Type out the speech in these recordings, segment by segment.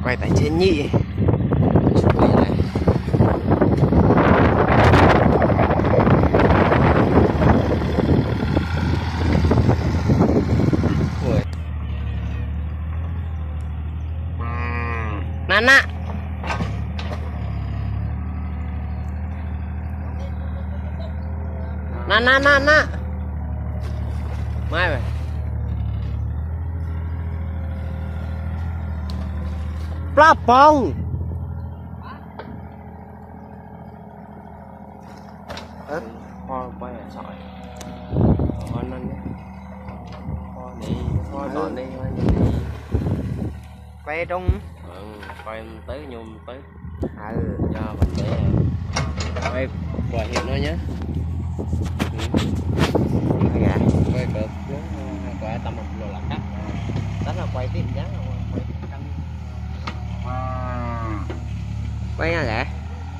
quay tại trên nhị. Nana Nana mai vậy pla pong kho quay là sỏi kho năn kho đi kho dọn đi quay trong quay tới nhôm tới cho mình để quay quả hiện thôi nhé. Quay cược quả tầm một lô là cắt đó là quay tiếp giá quay nha gã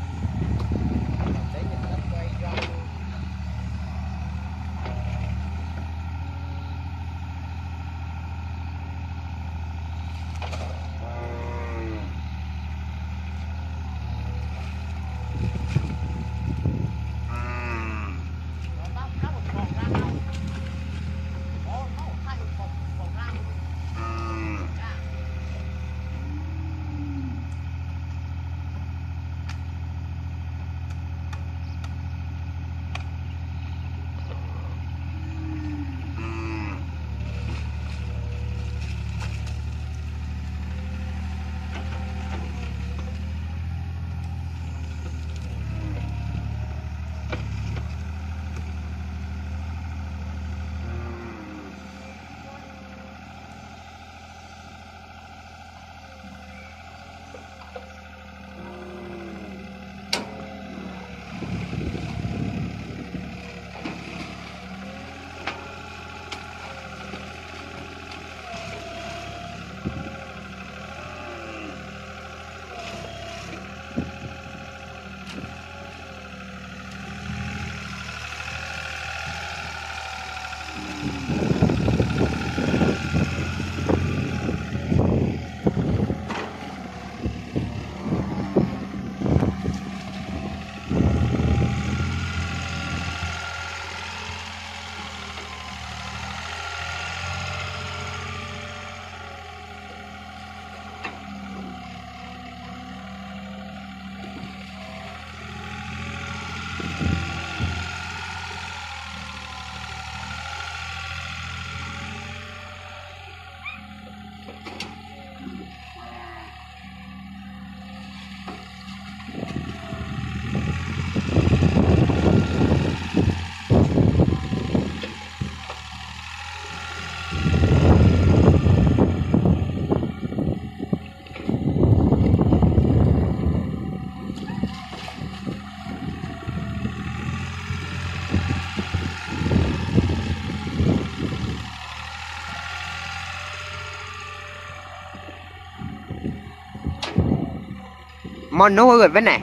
món nấu rồi bên này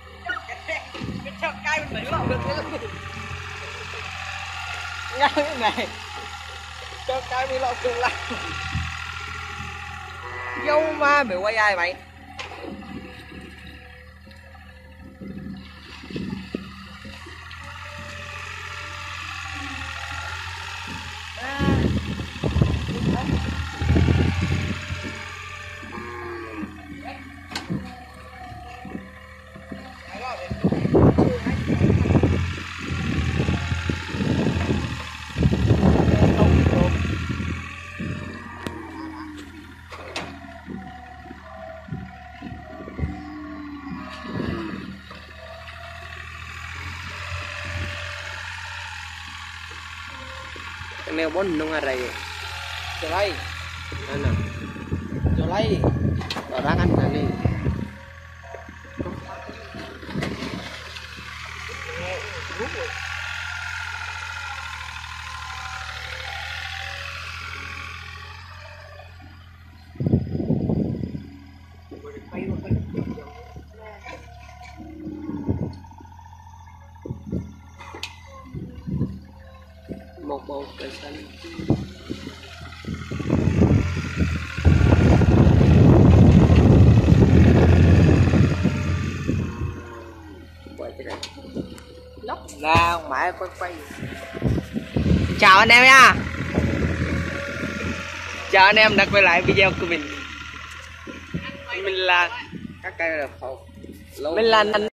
này cho cái bị lọt tương lai dâu ma bị quay ai mày neo bốn nung ở đây cho lấy anh nào cho lấy rồi ra ăn này đi một bầu cây xanh Là mãi quay. Chào anh em nha. Chào anh em đã quay lại video của mình. Mình là các cây là mình là